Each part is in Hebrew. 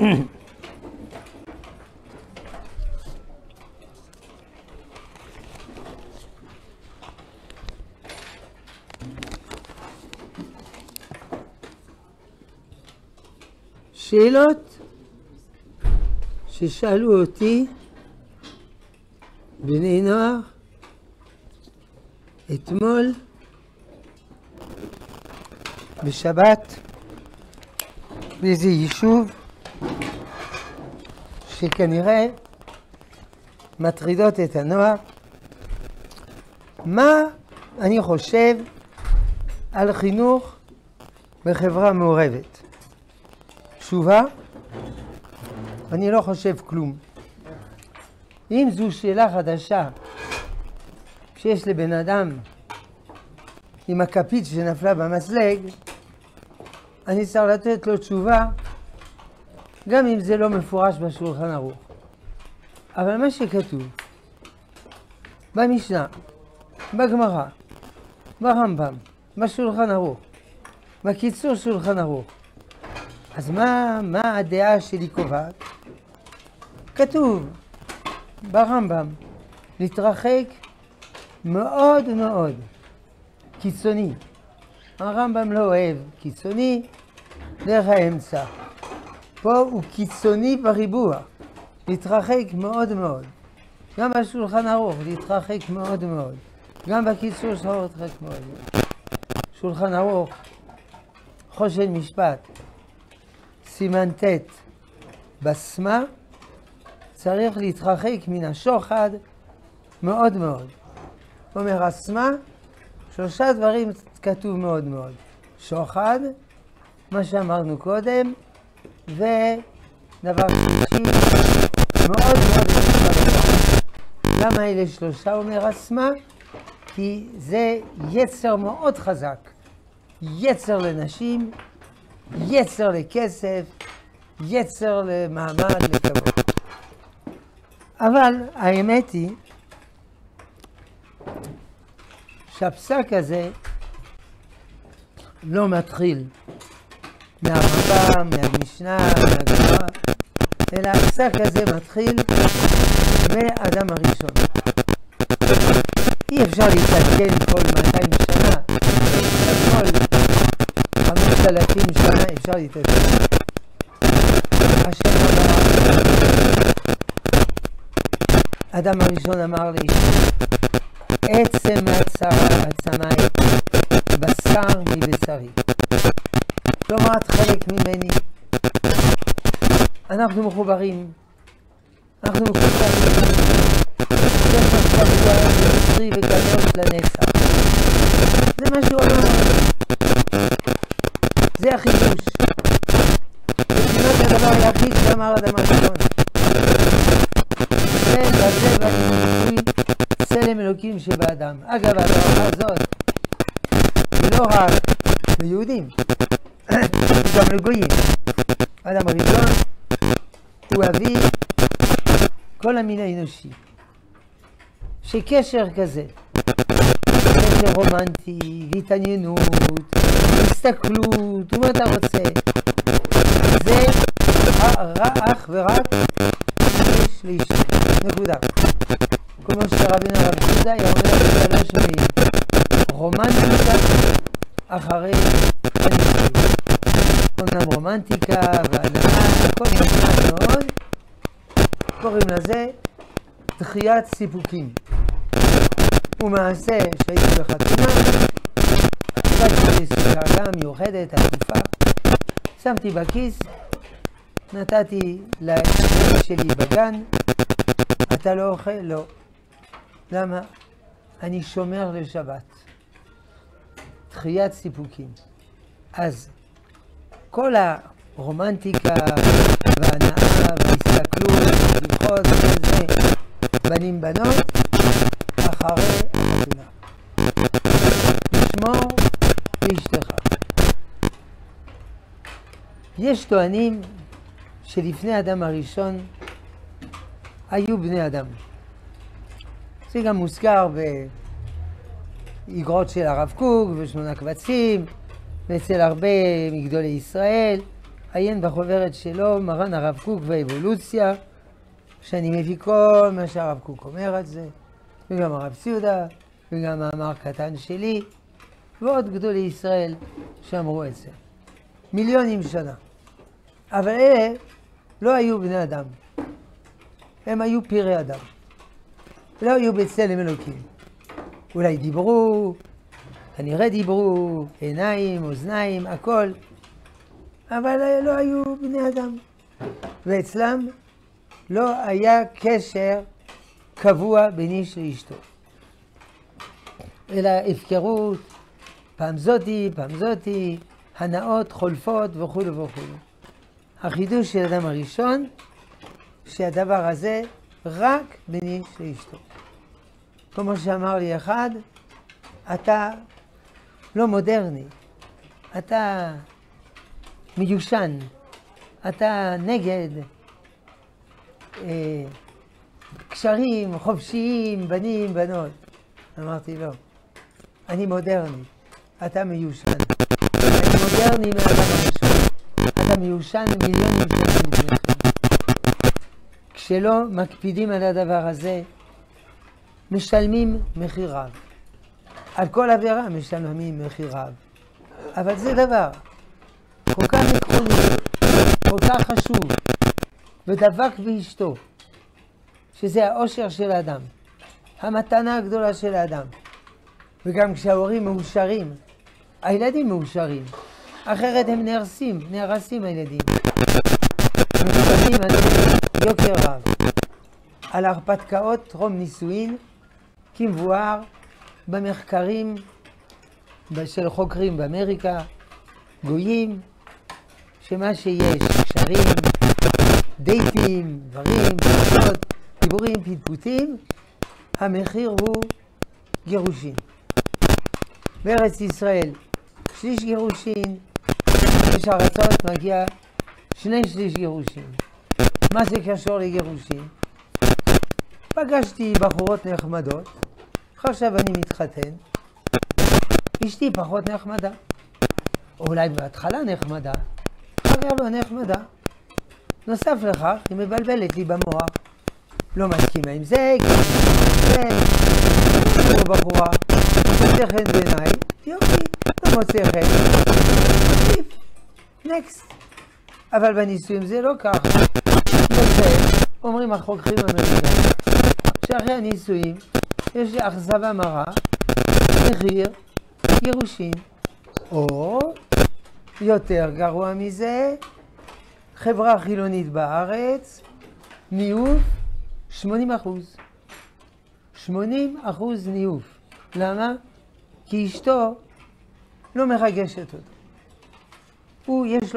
שאלות ששאלו אותי בני נוער אתמול בשבת באיזה יישוב שכנראה מטרידות את הנוער. מה אני חושב על חינוך בחברה מעורבת? תשובה, אני לא חושב כלום. אם זו שאלה חדשה שיש לבן אדם עם הכפית שנפלה במסלג, אני צריך לתת לו תשובה גם אם זה לא מפורש בשולחן ערוך. אבל מה שכתוב במשנה, בגמרא, ברמב"ם, בשולחן ערוך, בקיצור שולחן ערוך, אז מה הדעה שלי קובעת? כתוב ברמב"ם להתרחק מאוד מאוד קיצוני. הרמב"ם לא אוהב קיצוני, דרך האמצע. פה הוא קיצוני בריבוע, להתרחק מאוד מאוד. גם בשולחן ערוך להתרחק מאוד מאוד. גם בקיצור שלו להתרחק מאוד מאוד. שולחן ערוך, חושן משפט, סימן ט' בסמה, צריך להתרחק מן השוחד מאוד מאוד. אומר הסמה, 3 דברים כתוב מאוד מאוד. שוחד, מה שאמרנו קודם, ודבר שלישי, מאוד מאוד חשוב. למה אלה 3 אומר הסמה? כי זה יצר מאוד חזק. יצר לנשים, יצר לכסף, יצר למעמד, לכבוד. אבל האמת היא שהפסק הזה לא מתחיל מהרמב"ם, מהמשנה, מהגמרא, אלא הפסק הזה מתחיל מאדם הראשון. אי אפשר להתעדכן כל 200 שנה, כל 5,000 שנה אפשר להתעדכן. השם אמר, אדם הראשון אמר לי, עצם עצמי, בשר מבשרי. כלומר, את חלק ממני. אנחנו מחוברים. אנחנו מחוברים. יש עכשיו בצרי וקדוש לנצח. זה מה שהוא אמר. זה החידוש. וכמעט הדבר היחיד שאמר אדם הראשון. ובזה בניסוי צלם אלוקים שבאדם. אגב, ההברכה הזאת היא לא רק ליהודים, גם לגויים. אדם הראשון הוא אבי כל המין האנושי. שקשר כזה, קשר רומנטי, התעניינות, הסתכלות, ומה אתה רוצה, זה אך ורק איש לאשתו. נקודה. כמו שרבינו הרב יהודה היה אומר ב3 מילים, רומנטיקה אחרי הנישואים. אומנם רומנטיקה והנאה, הכל נחמד מאוד, קוראים לזה דחיית סיפוקים. ומעשה שהייתי בחתונה, קצתי לי סוכריה מיוחדת, עטופה, שמתי בכיס, נתתי לאיש שלי בגן, אתה לא אוכל? לא. למה? אני שומר לשבת. דחיית סיפוקים. אז כל הרומנטיקה וההנאה וההסתכלות והבדיחות וזה, בנים בנות, אחרי החתונה. לשמור לאשתך. יש טוענים שלפני אדם הראשון היו בני אדם. זה גם מוזכר באגרות של הרב קוק ושמונה קבצים, ואצל הרבה מגדולי ישראל. עיין בחוברת שלו, מרן הרב קוק והאבולוציה, שאני מביא כל מה שהרב קוק אומר על זה, וגם הרב ציודה, וגם מאמר קטן שלי, ועוד גדולי ישראל שאמרו את זה. מיליונים שנה. אבל אלה לא היו בני אדם. הם היו פירי אדם. לא היו בצלם אלוקים. אולי דיברו, כנראה דיברו, עיניים, אוזניים, הכל. אבל לא היו בני אדם. ואצלם לא היה קשר קבוע בין איש לאשתו. אלא הפקרות, פעם זאתי, הנאות, חולפות וכו' וכו'. החידוש של אדם הראשון, שהדבר הזה רק בין איש לאשתו. כמו שאמר לי אחד, אתה לא מודרני, אתה מיושן, אתה נגד קשרים חופשיים, בנים, בנות. אמרתי לא, אני מודרני, אתה מיושן. אני מודרני מהאדם הראשון, אתה מיושן מיליונים שנים לפניכם. כשלא מקפידים על הדבר הזה, משלמים מחיר רב. על כל עבירה משלמים מחיר רב. אבל זה דבר כל כך עקרוני, כל כך חשוב, ודבק באשתו, שזה האושר של האדם, המתנה הגדולה של האדם. וגם כשההורים מאושרים, הילדים מאושרים, אחרת הם נהרסים הילדים. משלמים על יוקר רב. על ההרפתקאות טרום נישואין, כמבואר במחקרים של חוקרים באמריקה, גויים, שמה שיש, קשרים, דייטים, דברים, פשוט, דיבורים, פטפוטים, המחיר הוא גירושין. בארץ ישראל, שליש גירושין, בשאר ארצות מגיע 2/3 גירושין. מה זה קשור לגירושין? פגשתי בחורות נחמדות, עכשיו אני מתחתן, אשתי פחות נחמדה. אולי בהתחלה נחמדה, אחר כך לא נחמדה. נוסף לכך, היא מבלבלת לי במוח. לא מסכימה עם זה, כי זה, כמו בחורה, מוצא חן בעיניי, יופי, לא מוצא חן. מוסיף, נקסט. אבל בנישואים זה לא ככה. יוצא, אומרים החוקרים האמריקאים, שאחרי הנישואים יש אכזבה מרה, מחיר, גירושין. או יותר גרוע מזה, חברה חילונית בארץ, ניוף 80%. 80% ניוף. למה? כי אשתו לא מרגשת אותו. יש לו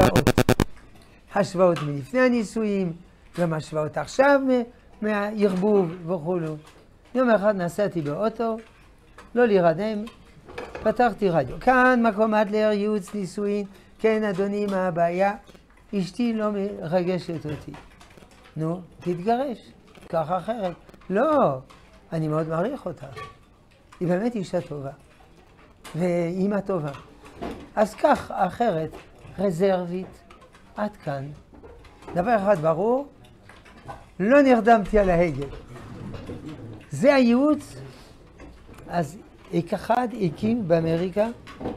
השוואות מלפני הנישואים, גם השוואות עכשיו מהערבוב וכו'. יום אחד נסעתי באוטו, לא להירדם, פתחתי רדיו. כאן מקום אדלר, ייעוץ נישואין. כן אדוני, מה הבעיה? אשתי לא מרגשת אותי. נו, תתגרש, ככה אחרת. לא, אני מאוד מעריך אותה. היא באמת אישה טובה. ואימא טובה. אז כך אחרת, רזרבית, עד כאן. דבר אחד ברור, לא נרדמתי על ההגה. זה הייעוץ. אז אחד הקים באמריקה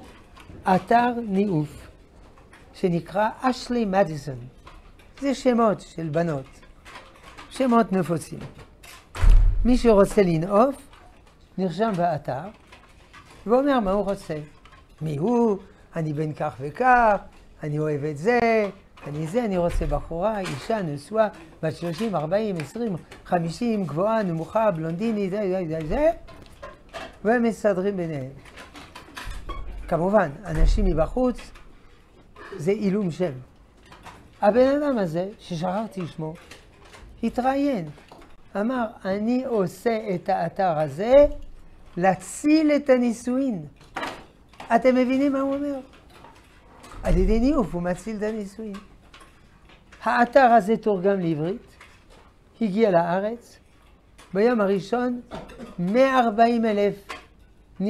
אתר ניאוף שנקרא אשלי מדיסון. זה שמות של בנות, שמות נפוצים. מי שרוצה לנאוף נרשם באתר ואומר מה הוא רוצה. מי הוא? אני בן כך וכך, אני אוהב את זה, אני רוצה בחורה, אישה, נשואה, בת 30, 40, 20, 50, גבוהה, נמוכה, בלונדינית, זה, והם מסדרים ביניהם. כמובן, אנשים מבחוץ, זה אילום שם. הבן אדם הזה, ששכחתי שמו, התראיין. אמר, אני עושה את האתר הזה להציל את הנישואין. אתם מבינים מה הוא אומר? על ידי ניאוף הוא מציל את הנישואין. האתר הזה תורגם לעברית, הגיע לארץ, ביום הראשון 140,000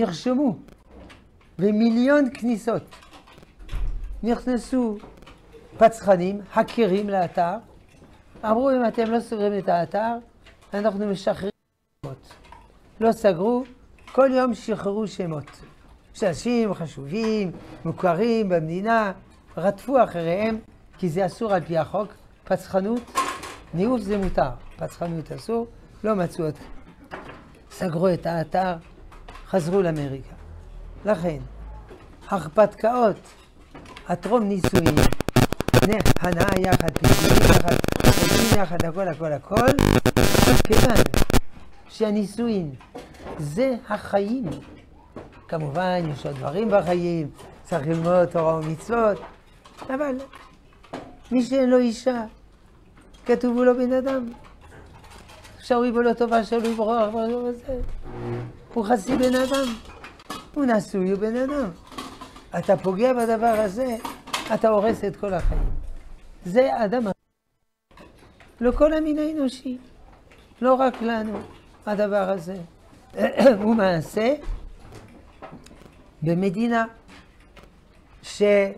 נרשמו, ומיליון כניסות. נכנסו פצחנים, הכירים לאתר, אמרו אם אתם לא סוגרים את האתר, אנחנו משחררים שמות. לא סגרו, כל יום שחררו שמות. אנשים חשובים, מוכרים במדינה, רדפו אחריהם, כי זה אסור על פי החוק. פצחנות, ניאוף זה מותר, פצחנות אסור, לא מצאו אותם. סגרו את האתר, חזרו לאמריקה. לכן, הרפתקאות, הטרום נישואים, הנאה יחד, פיצולים יחד, חוזים יחד, הכל, כיוון שהנישואין זה החיים. כמובן, יש עוד דברים בחיים, צריך ללמוד תורה ומצוות, אבל מי שאין לו אישה, כתוב לו בן אדם. אפשרי בו לא טובה שלו יברוח, הוא חצי בן אדם, הוא נשוי, הוא בן אדם. אתה פוגע בדבר הזה, אתה הורס את כל החיים. זה אדם לכל המין האנושי, לא רק לנו, הדבר הזה. הוא מעשה במדינה שאחרי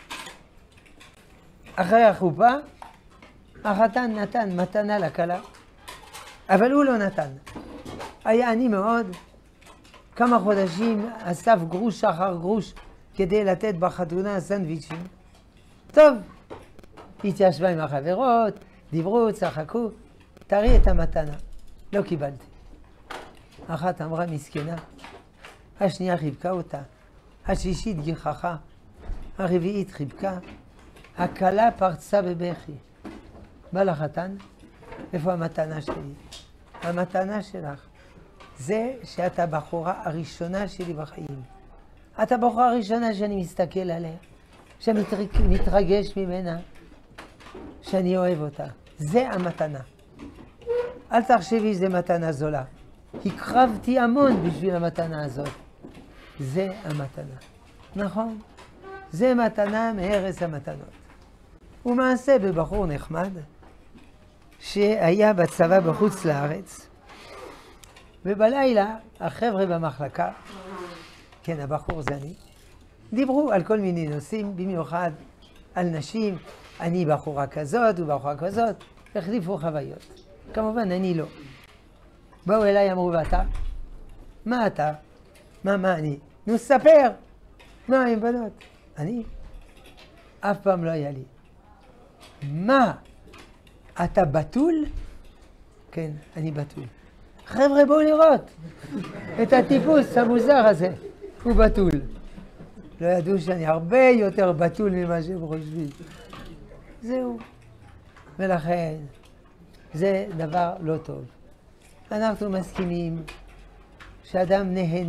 החופה, החתן נתן מתנה לכלה, אבל הוא לא נתן. היה עני מאוד, כמה חודשים אסף גרוש אחר גרוש כדי לתת בחתונה סנדוויצ'ים. טוב, התיישבה עם החברות, דיברו, צחקו, תראי את המתנה. לא קיבלתי. אחת אמרה מסכנה, השנייה חיבקה אותה, השלישית גיחכה, הרביעית חיבקה, הכלה פרצה בבכי. בא לחתן, איפה המתנה שלי? המתנה שלך זה שאת הבחורה הראשונה שלי בחיים. את הבחורה הראשונה שאני מסתכל עליה, שאני מתרגש ממנה, שאני אוהב אותה. זה המתנה. אל תחשבי שזה מתנה זולה. הקרבתי המון בשביל המתנה הזאת. זה המתנה. נכון? זה מתנה מארץ המתנות. ומעשה בבחור נחמד, שהיה בצבא בחוץ לארץ, ובלילה החבר'ה במחלקה, כן, הבחור זה אני, דיברו על כל מיני נושאים, במיוחד על נשים, אני בחורה כזאת ובחורה כזאת, החליפו חוויות. כמובן, אני לא. באו אליי, אמרו, ואתה? מה אתה? מה אני? נו, ספר! מה עם בנות? אני? אף פעם לא היה לי. מה? אתה בתול? כן, אני בתול. חבר'ה, בואו לראות את הטיפוס המוזר הזה. הוא בתול. לא ידעו שאני הרבה יותר בתול ממה שהם חושבים. זהו. ולכן, זה דבר לא טוב. אנחנו מסכימים שאדם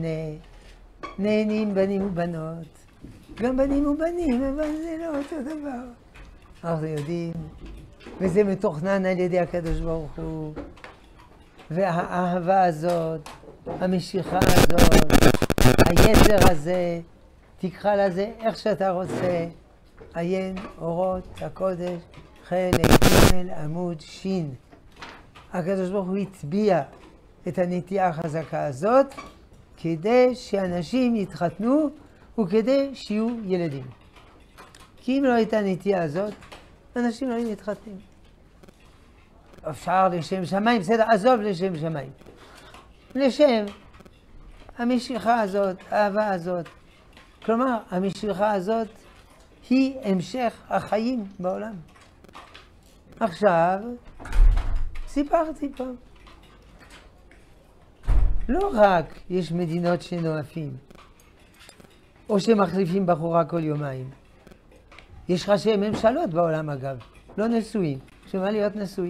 נהנים בנים ובנות. גם בנים ובנים, אבל זה לא אותו דבר. אנחנו יודעים, וזה מתוכנן על ידי הקדוש ברוך הוא. והאהבה הזאת, המשיכה הזאת, היצר הזה, תקרא לזה איך שאתה רוצה. עיין אורות הקודש, חלק ג' עמוד ש'. הקדוש ברוך הוא הצביע את הנטייה החזקה הזאת כדי שאנשים יתחתנו וכדי שיהיו ילדים. כי אם לא הייתה הנטייה הזאת, אנשים לא היו מתחתנים. אפשר לשם שמיים, בסדר, עזוב לשם שמיים. לשם המשיכה הזאת, האהבה הזאת. כלומר, המשיכה הזאת היא המשך החיים בעולם. עכשיו, סיפרתי פה. לא רק יש מדינות שנואפים, או שמחליפים בחורה כל יומיים. יש ראשי ממשלות בעולם אגב, לא נשואים. שמה להיות נשוי?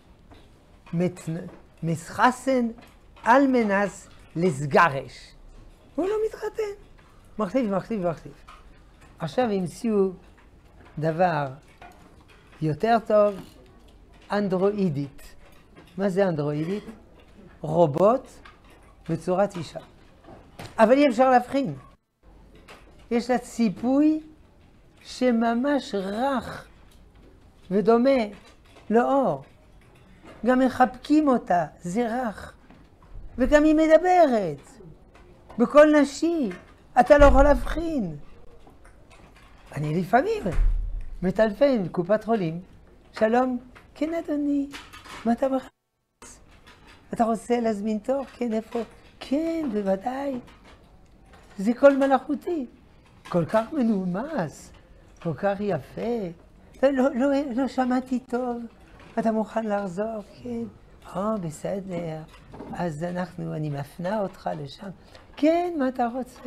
מסחסן על מנס לסגרש. הוא לא מתחתן. מחליף. עכשיו המציאו דבר יותר טוב, אנדרואידית. מה זה אנדרואידית? רובוט בצורת אישה. אבל אי אפשר להבחין. יש לה ציפוי שממש רך ודומה לאור. גם מחבקים אותה, זה רך. וגם היא מדברת. בקול נשי. אתה לא יכול להבחין. אני לפעמים מטלפן, קופת חולים. שלום, כן אדוני, מה אתה מחפש? אתה רוצה להזמין תור? כן, איפה? כן, בוודאי. זה קול מלאכותי. כל כך מנומס, כל כך יפה. לא שמעתי טוב. אתה מוכן לחזור? כן. בסדר. אז אני מפנה אותך לשם. כן, מה אתה רוצה?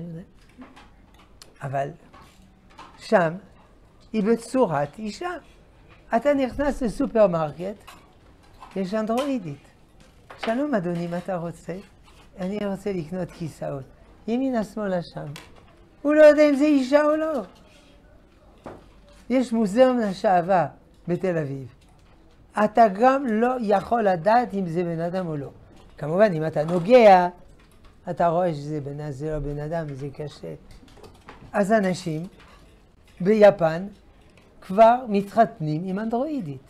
אבל שם היא בצורת אישה. אתה נכנס לסופרמרקט, יש אנדרואידית. שלום אדוני, מה אתה רוצה? אני רוצה לקנות כיסאות. ימינה שמאלה שם. הוא לא יודע אם זה אישה או לא. יש מוזיאון לשעבר בתל אביב. אתה גם לא יכול לדעת אם זה בן אדם או לא. כמובן, אם אתה נוגע, אתה רואה שזה לא בן אדם, זה קשה. אז אנשים ביפן כבר מתחתנים עם אנדרואידית.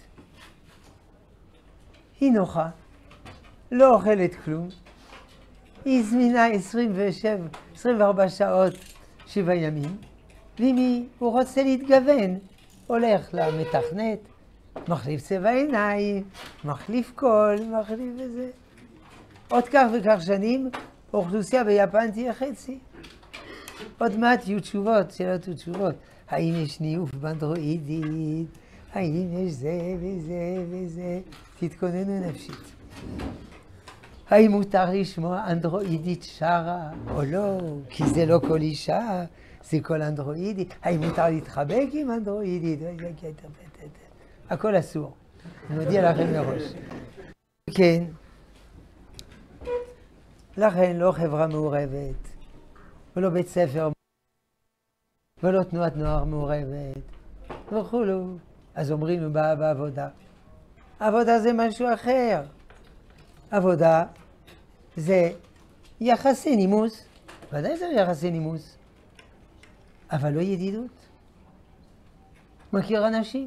היא נוחה, לא אוכלת כלום. היא זמינה 24 שעות, 7 ימים. ואם הוא רוצה להתגוון, הולך למתכנת, מחליף צבע עיניים, מחליף קול, מחליף וזה. עוד כך וכך שנים, האוכלוסייה ביפן תהיה חצי. עוד מעט יהיו תשובות, שאלות ותשובות. האם יש ניאוף באנדרואידית? האם יש זה וזה וזה? תתכוננו נפשית. האם מותר לשמוע אנדרואידית שרה או לא? כי זה לא כל אישה, זה כל אנדרואידית. האם מותר להתחבק עם אנדרואידית? הכל אסור. אני מודיע לכם מראש. כן. לכן לא חברה מעורבת, ולא בית ספר, ולא תנועת נוער מעורבת, וכולו. אז אומרים לו בעבודה. עבודה זה משהו אחר. עבודה זה יחסי נימוס. ודאי זה יחסי נימוס. אבל לא ידידות. מכיר אנשים?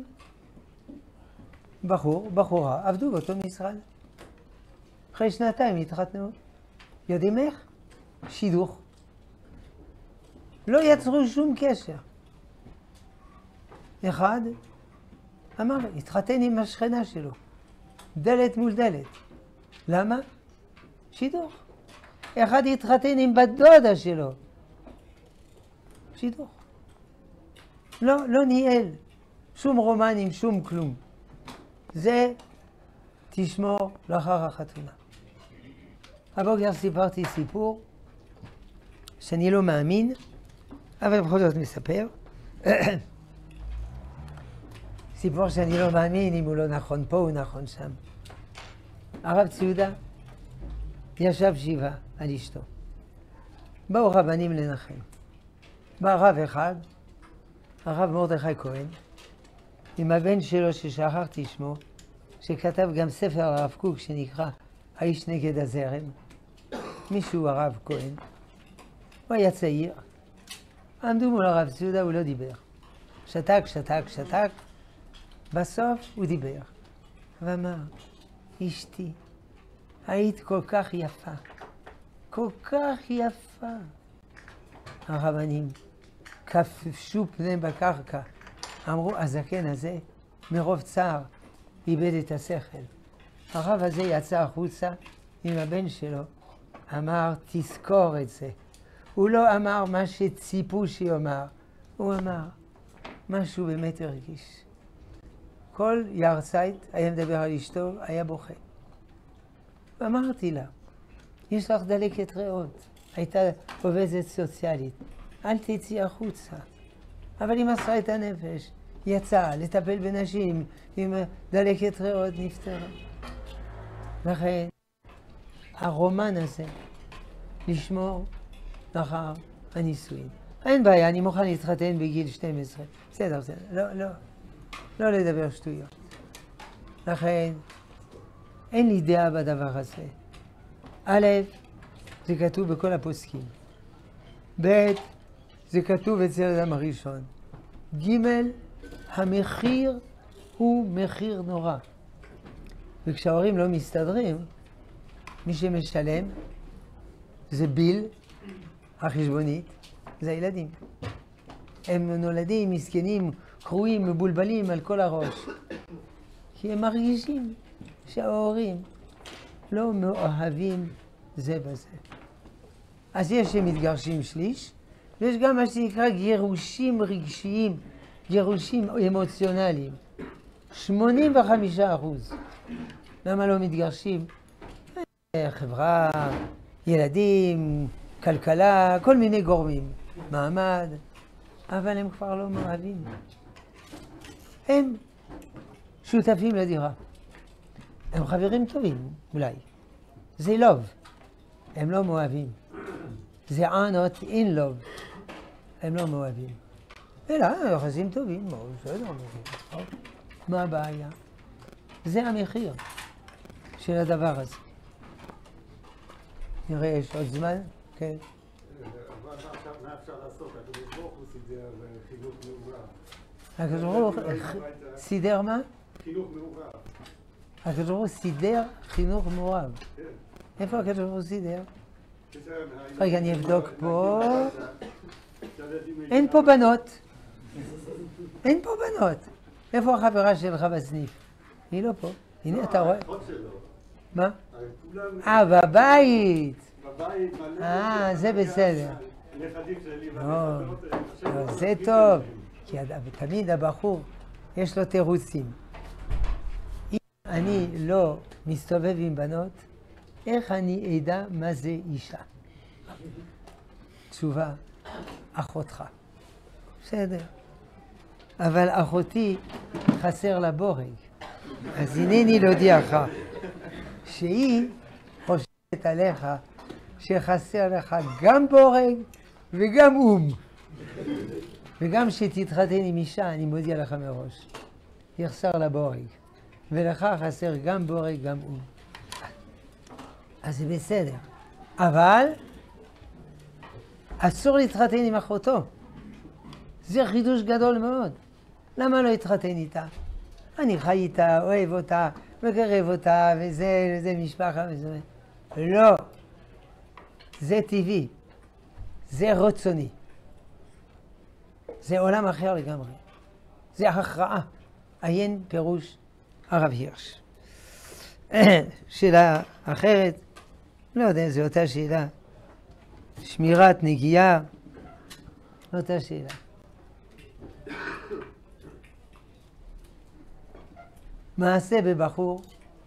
בחורה, עבדו באותו משרד. אחרי 2 התחתנו. יודעים איך? שידוך. לא יצרו שום קשר. אחד אמר, התחתן עם השכנה שלו. דלת מול דלת. למה? שידוך. אחד התחתן עם בת דודה שלו. שידוך. לא ניהל. שום רומנים, שום כלום. זה תשמור לאחר החתונה. הבוקר סיפרתי סיפור שאני לא מאמין, אבל בכל זאת מספר. סיפור שאני לא מאמין אם הוא לא נכון פה, הוא נכון שם. הרב ציודה ישב שבעה על אשתו. באו רבנים לנחם. בא רב אחד, הרב מרדכי כהן, עם הבן שלו ששכחתי שמו, שכתב גם ספר הרב קוק שנקרא האיש נגד הזרם. מישהו הרב כהן. הוא היה צעיר. עמדו מול הרב ציודה, הוא לא דיבר. שתק. בסוף הוא דיבר. ואמר, אשתי, היית כל כך יפה. כל כך יפה. הרבנים כפשו פניהם בקרקע. אמרו, הזקן הזה, מרוב צער, איבד את השכל. הרב הזה יצא החוצה עם הבן שלו. אמר, תזכור את זה. הוא לא אמר מה שציפו שיאמר. הוא אמר, משהו באמת הרגיש. כל יארצייט היה מדבר על אשתו, היה בוכה. ואמרתי לה, יש לך דלקת ריאות. הייתה עובדת סוציאלית. אל תצאי החוצה. אבל היא מסרה את הנפש. יצאה לטפל בנשים עם דלקת ריאות נפטרה. לכן, הרומן הזה, לשמור אחר הנישואין. אין בעיה, אני מוכן להתחתן בגיל 12. בסדר. לא לדבר שטויות. לכן, אין לי דעה בדבר הזה. א', זה כתוב בכל הפוסקים. ב', זה כתוב אצל האדם הראשון. ג', המחיר הוא מחיר נורא. וכשההורים לא מסתדרים, מי שמשלם זה ביל, החשבונית, זה הילדים. הם נולדים מסכנים, קרועים, מבולבלים על כל הראש. כי הם מרגישים שההורים לא מאוהבים זה בזה. אז יש שמתגרשים שליש, ויש גם מה שנקרא גירושים רגשיים, גירושים אמוציונליים. 85%. למה לא מתגרשים? חברה, ילדים, כלכלה, כל מיני גורמים, מעמד, אבל הם כבר לא מאוהבים. הם שותפים לדירה. הם חברים טובים, אולי. זה לוב. הם לא מאוהבים. זה not in love. הם לא מאוהבים. אלא, יחסים טובים, בסדר. מה הבעיה? זה המחיר של הדבר הזה. נראה, יש עוד זמן? כן. מה אפשר לעשות? הקדוש ברוך הוא סידר חינוך מעורב. הקדוש ברוך הוא סידר מה? חינוך מעורב. הקדוש ברוך הוא סידר חינוך מעורב. איפה הקדוש ברוך הוא סידר? רגע, אני אבדוק פה. אין פה בנות. אין פה בנות. איפה החברה שלך בסניף? היא לא פה. הנה, אתה רואה? מה? בבית. זה בסדר. זה טוב. כי תמיד הבחור, יש לו תירוצים. אם אני לא מסתובב עם בנות, איך אני אדע מה זה אישה? תשובה, אחותך. בסדר. אבל אחותי חסר לה בורג. אז הנני להודיעך שהיא חושבת עליך שחסר לך גם בורג וגם וגם שתתחתן עם אישה, אני מודיע לך מראש, יחסר לה בורג. ולך חסר גם בורג גם אז זה בסדר. אבל אסור להתחתן עם אחותו. זה חידוש גדול מאוד. למה לא להתחתן איתה? אני חי איתה, אוהב אותה, מקרב אותה, וזה משפחה וזה. לא. זה טבעי. זה רצוני. זה עולם אחר לגמרי. זה הכרעה. עיין פירוש הרב הירש. שאלה אחרת, לא יודע, זו אותה שאלה. שמירת נגיעה, אותה שאלה. מעשה בבחור,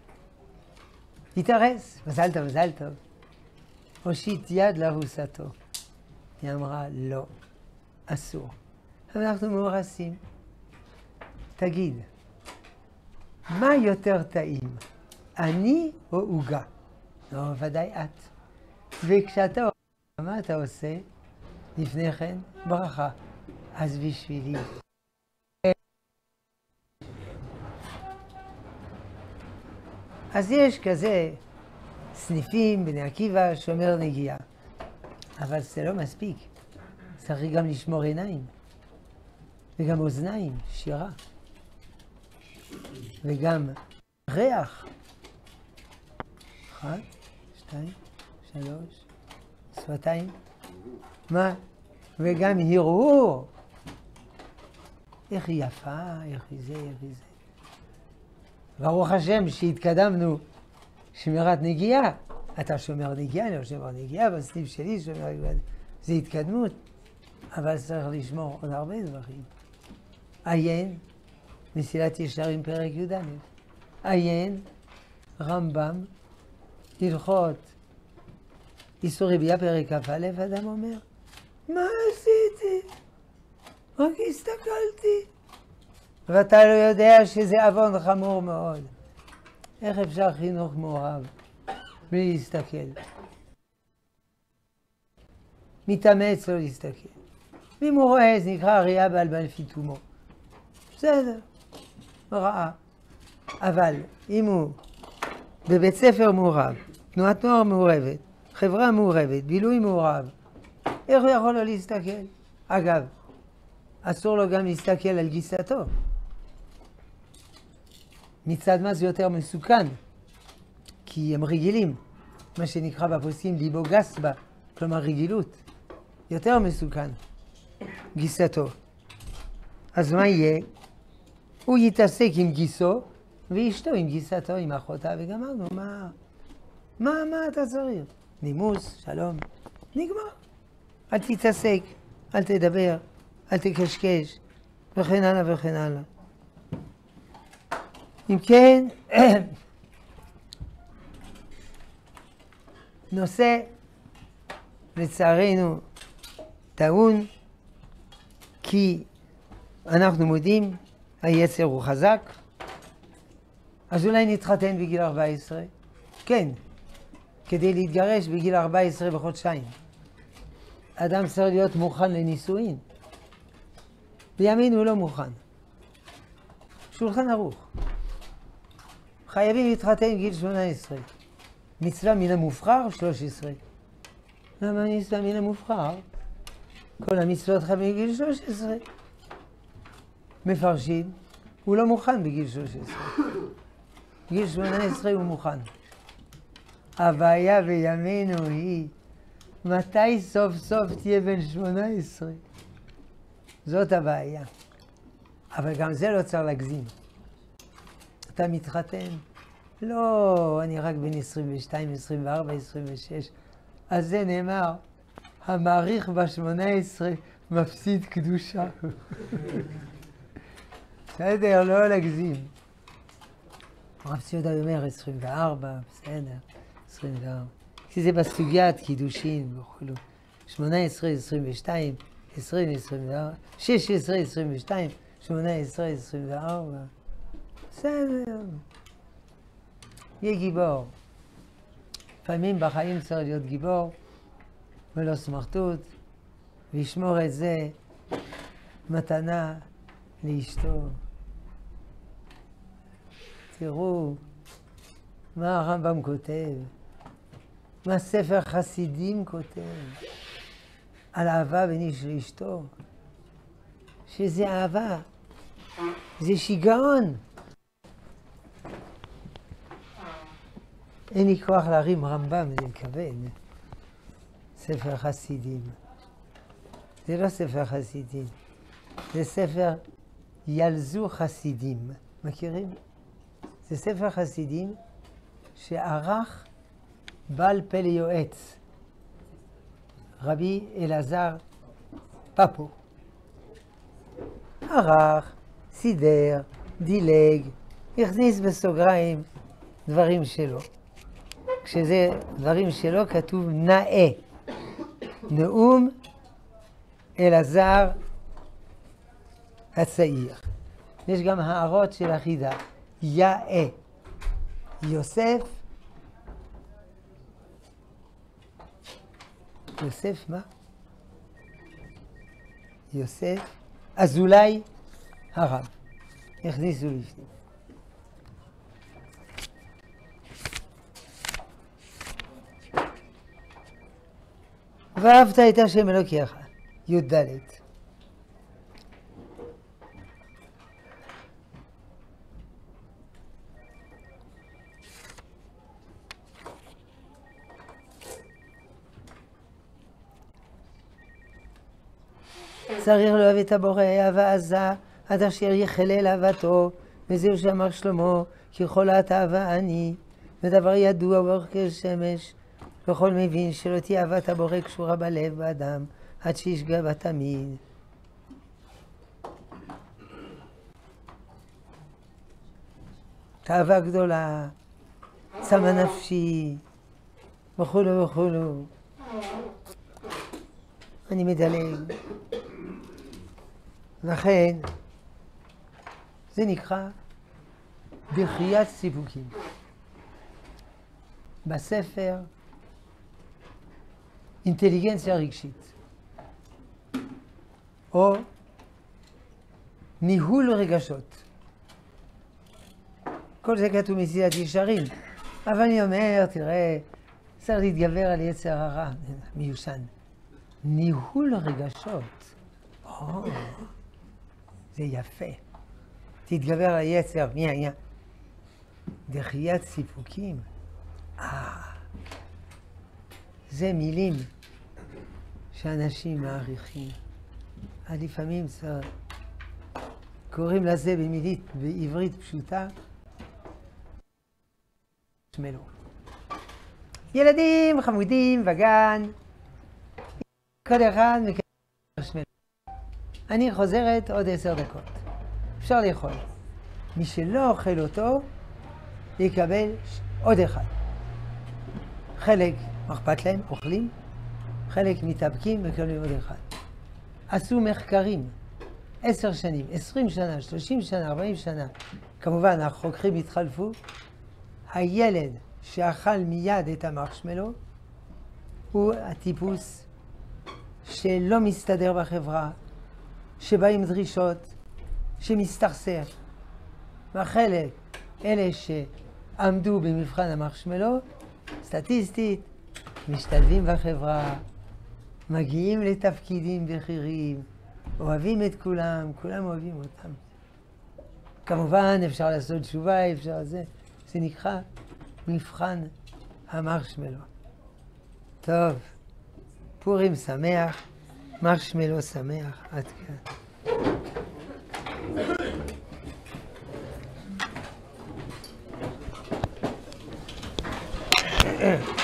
התארס, מזל טוב, מזל טוב. הושיט יד לארוסתו. היא אמרה, לא, אסור. אבל אנחנו מאורסים. תגיד, מה יותר טעים, אני או עוגה? לא, ודאי את. וכשאתה מה אתה עושה? לפני כן, ברכה. אז בשבילי. אז יש כזה סניפים, בני עקיבא, שומר נגיעה. אבל זה לא מספיק. צריך גם לשמור עיניים. וגם אוזניים, שירה. וגם ריח. 1, 2, 3, שפתיים. מה? וגם הרהור. איך היא יפה, איך היא זה, איך היא זה. ברוך השם שהתקדמנו שמירת נגיעה. אתה שומר נגיעה, אני לא שומר נגיעה, בסניף שלי שומר נגיעה. זה התקדמות. אבל צריך לשמור עוד הרבה דברים. עיין, מסילת ישרים פרק י"א. עיין, רמב"ם, הלכות איסור רבייה פרק כ"א, אדם אומר, מה עשיתי? רק הסתכלתי. ואתה לא יודע שזה עוון חמור מאוד. איך אפשר חינוך מעורב בלי להסתכל? מתאמץ לא להסתכל. ואם הוא רואה, זה נקרא ראייה בעל לפי תומו. בסדר, רעה. אבל אם הוא בבית ספר מעורב, תנועת נוער מעורבת, חברה מעורבת, בילוי מעורב, איך הוא יכול לא להסתכל? אגב, אסור לו גם להסתכל על גיסתו. מצד מה זה יותר מסוכן? כי הם רגילים, מה שנקרא בפוסקים ליבו גס בה, כלומר רגילות, יותר מסוכן, גיסתו. אז מה יהיה? הוא יתעסק עם גיסו, ואשתו עם גיסתו, עם אחותה, וגמרנו, מה אתה צריך? נימוס, שלום, נגמר. אל תתעסק, אל תדבר, אל תקשקש, וכן הלאה וכן הלאה. אם כן, נושא לצערנו טעון, כי אנחנו מודים, היצר הוא חזק, אז אולי נתחתן בגיל 14. כן, כדי להתגרש בגיל 14 בחודשיים. אדם צריך להיות מוכן לנישואין. בימין הוא לא מוכן. שולחן ערוך. חייבים להתחתן בגיל 18. מצווה מן המובחר 13. למה מצווה מן המובחר? כל המצוות חייבים בגיל 13. מפרשים, הוא לא מוכן בגיל 13. בגיל 18 הוא מוכן. הבעיה בימינו היא, מתי סוף סוף תהיה בן 18? זאת הבעיה. אבל גם זה לא צריך להגזים. אתה מתחתן? לא, אני רק בן 22, 24, 26. אז זה נאמר, המעריך ב-18 מפסיד קדושה. בסדר, לא להגזים. הרב ציודה אומר 24, בסדר, 24. כי זה בסוגיית קידושין וכולו. 18, 22, 20, 24, 16, 22, 18, 24. בסדר. יהיה גיבור. לפעמים בחיים צריך להיות גיבור ולא סמרטוט, וישמור את זה מתנה לאשתו. תראו מה הרמב"ם כותב, מה ספר חסידים כותב על אהבה בין איש לאשתו, שזה אהבה, זה שיגעון. אין לי כוח להרים רמב"ם, זה כבד. ספר חסידים. זה לא ספר חסידים, זה ספר ילזו חסידים. מכירים? זה ספר חסידים שערך בעל פלא יועץ, רבי אלעזר פפו. ערך, סידר, דילג, הכניס בסוגריים דברים שלו. כשזה דברים שלו כתוב נאה. נאום אלעזר הצעיר. יש גם הערות של החידה. יאה. יוסף. יוסף מה? יוסף. אזולאי הרב. הכניסו לפני. ואהבת את השם אלוקיך. י"ד. צריך לאהוב את הבורא אהבה עזה, עד אשר יחלל אהבתו, וזהו שאמר שלמה, כי כל אהבה אני, ודבר ידוע ואור כשמש, וכל מבין שלא תהיה אהבת הבורא קשורה בלב באדם, עד שישגע בה תמיד. תאווה גדולה, צמא נפשי, וכולו וכולו. אני מדלג. לכן, זה נקרא בחיית סיפוקים. בספר, אינטליגנציה רגשית. או ניהול רגשות. כל זה כתוב מסילת ישרים. אבל אני אומר, תראה, צריך להתגבר על יצר הרע, מיושן. ניהול רגשות. זה יפה. תתגבר על היצר, מי? דחיית סיפוקים. זה מילים שאנשים מעריכים. לפעמים צריך קוראים לזה בעברית פשוטה, מרשמלו. ילדים חמודים בגן, כל אחד מקבל מרשמלו. אני חוזרת עוד 10 דקות. אפשר לאכול. מי שלא אוכל אותו, יקבל עוד אחד. חלק אכפת להם, אוכלים, חלק מתאבקים מקבלים עוד אחד. עשו מחקרים, 10 שנים, 20 שנה, 30 שנה, 40 שנה. כמובן, החוקרים התחלפו. הילד שאכל מיד את המרשמלו, הוא הטיפוס שלא מסתדר בחברה, שבא עם דרישות, שמסתכסך. והחלק, אלה שעמדו במבחן המרשמלו, סטטיסטית, משתלבים בחברה, מגיעים לתפקידים בכירים, אוהבים את כולם, כולם אוהבים אותם. כמובן אפשר לעשות תשובה, אפשר זה נקרא מבחן המרשמלו. טוב, פורים שמח, מרשמלו שמח, עד כאן.